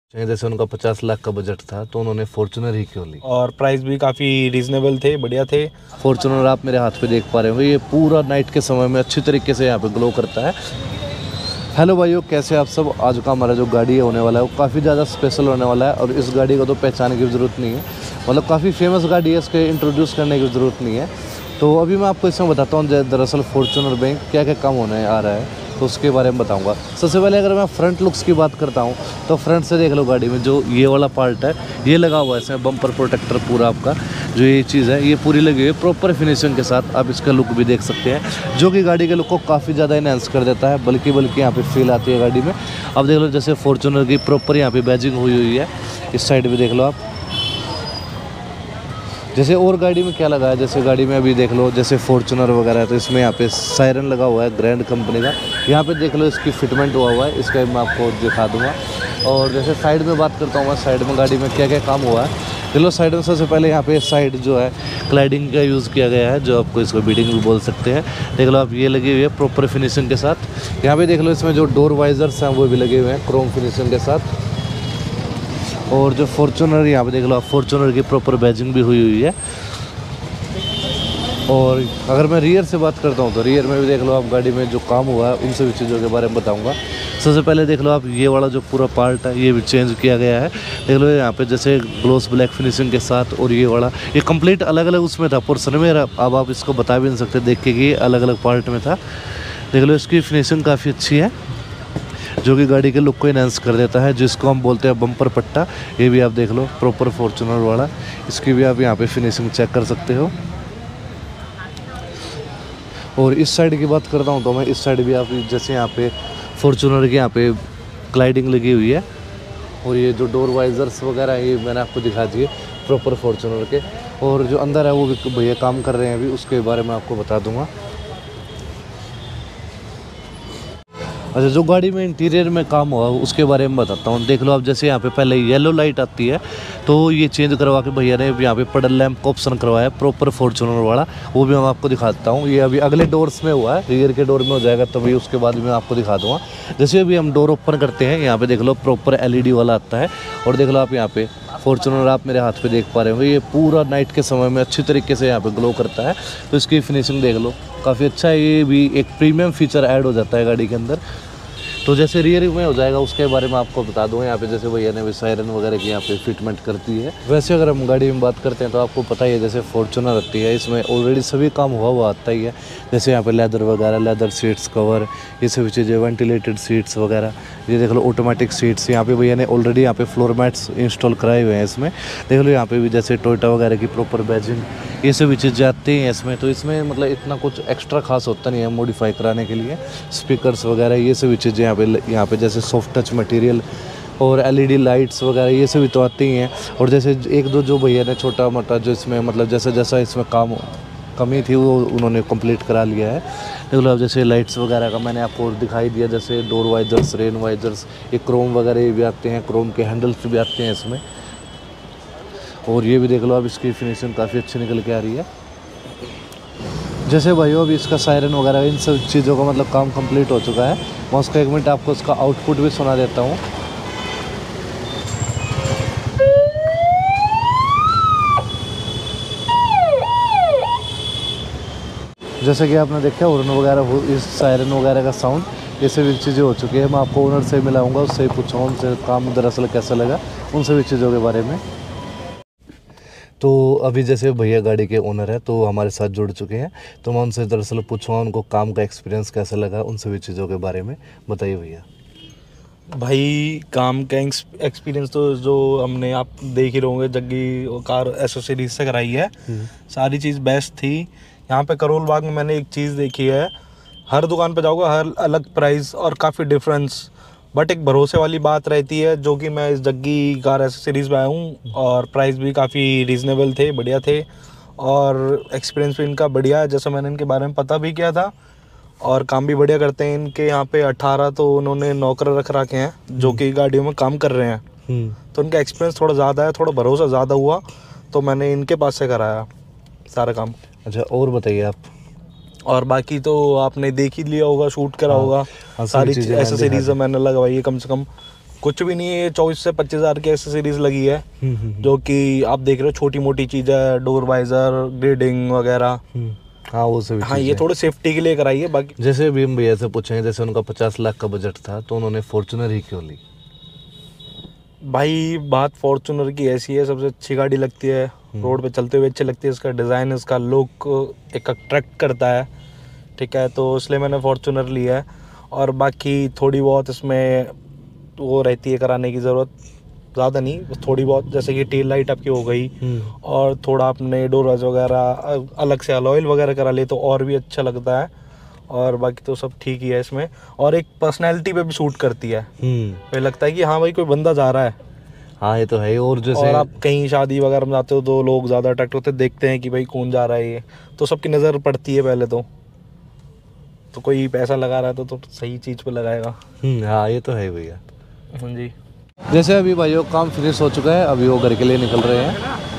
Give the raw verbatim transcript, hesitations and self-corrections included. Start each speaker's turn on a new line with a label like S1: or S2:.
S1: जैसे उनका पचास लाख का बजट था तो उन्होंने फॉर्च्यूनर ही क्यों ली,
S2: और प्राइस भी काफ़ी रीजनेबल थे, बढ़िया थे।
S1: फॉर्च्यूनर आप मेरे हाथ पे देख पा रहे होंगे, ये पूरा नाइट के समय में अच्छी तरीके से यहाँ पे ग्लो करता है। हेलो भाइयों, कैसे आप सब। आज का हमारा जो गाड़ी है होने वाला है वो काफ़ी ज़्यादा स्पेशल होने वाला है और इस गाड़ी को तो पहचानने की ज़रूरत नहीं है, मतलब काफ़ी फेमस गाड़ी है, इसके इंट्रोड्यूस करने की ज़रूरत नहीं है। तो अभी मैं आपको इसमें बताता हूँ दरअसल फॉर्च्यूनर बैंक क्या क्या काम होने आ रहा है, तो उसके बारे में बताऊंगा। सबसे पहले अगर मैं फ्रंट लुक्स की बात करता हूं तो फ्रंट से देख लो, गाड़ी में जो ये वाला पार्ट है ये लगा हुआ है, इसमें बम्पर प्रोटेक्टर पूरा आपका जो ये चीज़ है ये पूरी लगी हुई है प्रॉपर फिनिशिंग के साथ। आप इसका लुक भी देख सकते हैं जो कि गाड़ी के लुक को काफ़ी ज़्यादा इनहेंस कर देता है, बल्कि बल्कि यहाँ पे फील आती है गाड़ी में। अब देख लो जैसे फॉर्च्यूनर की प्रॉपर यहाँ पे बैजिंग हुई हुई है, इस साइड भी देख लो आप। जैसे और गाड़ी में क्या लगा है, जैसे गाड़ी में अभी देख लो जैसे फॉर्च्यूनर वगैरह है तो इसमें यहाँ पे सायरन लगा हुआ है ग्रैंड कंपनी का, यहाँ पे देख लो इसकी फिटमेंट हुआ हुआ है, इसका मैं आपको दिखा दूंगा। और जैसे साइड में बात करता हूँ मैं, साइड में गाड़ी में क्या क्या काम हुआ है देख लो। साइड में सबसे पहले यहाँ पे साइड जो है क्लाइडिंग का यूज़ किया गया है, जो आपको इसको बीडिंग भी बोल सकते हैं। देख लो आप, ये लगी हुई है प्रॉपर फिनिशिंग के साथ। यहाँ पे देख लो इसमें जो डोर वाइजर्स हैं वो भी लगे हुए हैं क्रोम फिनिशिंग के साथ। और जो फॉर्च्यूनर यहाँ पे देख लो आप, फॉर्च्यूनर की प्रॉपर बैजिंग भी हुई हुई है। और अगर मैं रियर से बात करता हूँ तो रियर में भी देख लो आप, गाड़ी में जो काम हुआ है उन सभी चीज़ों के बारे में बताऊँगा। सबसे पहले देख लो आप, ये वाला जो पूरा पार्ट है ये भी चेंज किया गया है। देख लो यहाँ पे जैसे ग्लोस ब्लैक फिनिशिंग के साथ, और ये वाला ये कंप्लीट अलग अलग उसमें था पोर्सन में। अब आप इसको बता भी नहीं सकते देख के कि अलग अलग पार्ट में था। देख लो इसकी फिनिशिंग काफ़ी अच्छी है जो कि गाड़ी के लुक को इनहेंस कर देता है, जिसको हम बोलते हैं बम्पर पट्टा। ये भी आप देख लो प्रॉपर फॉर्च्यूनर वाला, इसकी भी आप यहाँ पे फिनिशिंग चेक कर सकते हो। और इस साइड की बात करता हूँ तो मैं, इस साइड भी आप जैसे यहाँ पे फॉर्च्यूनर के यहाँ पे क्लाइडिंग लगी हुई है, और ये जो डोर वाइजर्स वगैरह ये मैंने आपको दिखा दिए प्रॉपर फॉर्च्यूनर के। और जो अंदर है वो भी भैया काम कर रहे हैं अभी, उसके बारे में आपको बता दूंगा। अच्छा, जो गाड़ी में इंटीरियर में काम हुआ उसके बारे में बताता हूँ। देख लो आप, जैसे यहाँ पे पहले येलो लाइट आती है तो ये चेंज करवा के भैया ने यहाँ पे पडल लैंप का ऑप्शन करवाया प्रॉपर फॉर्च्यूनर वाला, वो भी मैं आपको दिखाता हूँ। ये अभी अगले डोर्स में हुआ है, रियर के डोर में हो जाएगा तभी उसके बाद मैं आपको दिखा दूँगा। जैसे अभी हम डोर ओपन करते हैं, यहाँ पे देख लो प्रॉपर एल ई डी वाला आता है। और देख लो आप यहाँ पे फॉर्च्यूनर आप मेरे हाथ पे देख पा रहे होंगे, ये पूरा नाइट के समय में अच्छी तरीके से यहाँ पे ग्लो करता है। तो इसकी फिनिशिंग देख लो काफ़ी अच्छा है, ये भी एक प्रीमियम फीचर ऐड हो जाता है गाड़ी के अंदर। तो जैसे रियर में हो जाएगा उसके बारे में आपको बता दूँ। यहाँ पे जैसे भैया ने भी सायरन वगैरह की यहाँ पे फिटमेंट करती है। वैसे अगर हम गाड़ी में बात करते हैं तो आपको पता ही है जैसे फॉर्च्यूनर आती है इसमें ऑलरेडी सभी काम हुआ हुआ आता ही है। जैसे यहाँ पे लेदर वगैरह, लेदर सीट्स कवर, ये सभी चीज़ें, वेंटिलेटेड सीट्स वगैरह। ये देख लो ऑटोमेटिक सीट्स, यहाँ पे भैया ने ऑलरेडी यहाँ पे फ्लोर मैट्स इंस्टॉल कराए हुए हैं इसमें। देख लो यहाँ पे भी जैसे टोयोटा वगैरह की प्रॉपर बैजिंग, ये सभी चीज़ें आती हैं इसमें। तो इसमें मतलब इतना कुछ एक्स्ट्रा खास होता नहीं है मॉडिफाई कराने के लिए। स्पीकर्स वगैरह ये सभी चीज़ें यहाँ पे यहाँ पे जैसे सॉफ्ट टच मटेरियल और एल ई डी लाइट्स वगैरह ये सभी तो आती ही हैं। और जैसे एक दो जो भैया ने छोटा मोटा जो इसमें मतलब जैसा जैसा इसमें काम कमी थी वो उन्होंने कंप्लीट करा लिया है। देख लो अब जैसे लाइट्स वगैरह का मैंने आपको दिखाई दिया, जैसे डोर वाइजर्स, रेन वाइजर्स, ये क्रोम वगैरह भी आते हैं, क्रोम के हैंडल्स भी आते हैं इसमें। और ये भी देख लो अब इसकी फिनिशिंग काफ़ी अच्छी निकल के आ रही है। जैसे भाइयों अभी इसका सायरन वगैरह इन सब चीज़ों का मतलब काम कंप्लीट हो चुका है। मैं उसका एक मिनट आपको उसका आउटपुट भी सुना देता हूँ। जैसे कि आपने देखा हॉर्न वगैरह, इस सायरन वगैरह का साउंड, ये सभी चीज़ें हो चुकी है। मैं आपको ओनर से मिलाऊंगा, उससे पूछूंगा उनसे काम दरअसल कैसा लगा, उन सभी चीज़ों के बारे में। तो अभी जैसे भैया गाड़ी के ओनर है तो हमारे साथ जुड़ चुके हैं, तो मैं उनसे दरअसल पूछूंगा उनको काम का एक्सपीरियंस कैसा लगा, उन सभी चीज़ों के बारे में बताइए भैया।
S2: भाई काम का एक्सपीरियंस तो जो हमने आप देख ही रहोगे जग्गी कार एसोसीरीज से कराई है, सारी चीज़ बेस्ट थी। यहाँ पे करोल बाग में मैंने एक चीज़ देखी है, हर दुकान पे जाओगे हर अलग प्राइस और काफ़ी डिफरेंस, बट एक भरोसे वाली बात रहती है जो कि मैं इस जग्गी कार एसेसरीज़ में आया हूँ। और प्राइस भी काफ़ी रीज़नेबल थे, बढ़िया थे, और एक्सपीरियंस भी इनका बढ़िया है। जैसे मैंने इनके बारे में पता भी किया था, और काम भी बढ़िया करते हैं। इनके यहाँ पे अठारह तो उन्होंने नौकर रख रखे हैं जो कि गाड़ियों में काम कर रहे हैं, तो इनका एक्सपीरियंस थोड़ा ज़्यादा है, थोड़ा भरोसा ज़्यादा हुआ, तो मैंने इनके पास से कराया सारा काम।
S1: अच्छा, और बताइए आप।
S2: और बाकी तो आपने देख ही लिया होगा, शूट करा होगा,
S1: हाँ,
S2: सारी एसेसरीज मैंने लगवाई है कम से कम कुछ भी नहीं है, ये चौबीस से पच्चीस हज़ार की एक्सेसरीज लगी है, जो कि आप देख रहे हो छोटी मोटी चीज़ है, डोर वाइजर, ग्रेडिंग वगैरह।
S1: हाँ वो सभी
S2: हाँ, ये
S1: चीज़ें।
S2: थोड़े सेफ्टी के लिए कराई है। बाकी
S1: जैसे अभी हम भैया से पूछेंगे, जैसे उनका पचास लाख का बजट था तो उन्होंने फॉर्च्यूनर ही क्यों ली?
S2: भाई बात फॉर्च्यूनर की ऐसी है, सबसे अच्छी गाड़ी लगती है, रोड पे चलते हुए अच्छी लगती है, इसका डिज़ाइन, इसका लुक एक अट्रैक्ट करता है, ठीक है, तो इसलिए मैंने फॉर्च्यूनर लिया है। और बाकी थोड़ी बहुत इसमें वो रहती है कराने की ज़रूरत, ज़्यादा नहीं, बस थोड़ी बहुत, जैसे कि टेल लाइट आपकी हो गई, और थोड़ा अपने डोरज वगैरह अलग से अलॉयल वगैरह करा ले तो और भी अच्छा लगता है। और बाकी तो सब ठीक ही है इसमें, और एक पर्सनैलिटी पे भी सूट करती है। मुझे लगता है कि हाँ भाई कोई बंदा जा रहा है।
S1: हाँ ये तो है। और जैसे
S2: और आप कहीं शादी वगैरह में जाते हो तो लोग ज़्यादा अट्रैक्ट होते, देखते हैं कि भाई कौन जा रहा है, ये तो सबकी नज़र पड़ती है पहले तो तो कोई पैसा लगा रहा है तो, तो सही चीज़ पे लगाएगा।
S1: हाँ ये तो है भैया।
S2: हाँ जी।
S1: जैसे अभी भाइयों काम फिनिश हो चुका है, अभी वो घर के लिए निकल रहे हैं।